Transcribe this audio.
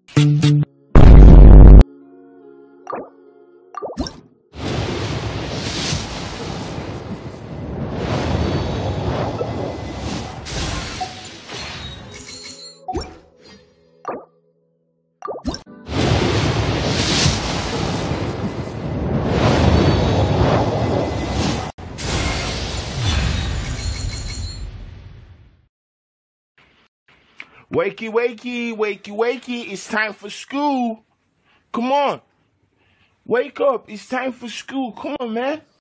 Wakey, wakey, wakey, wakey. It's time for school. Come on. Wake up. It's time for school. Come on, man.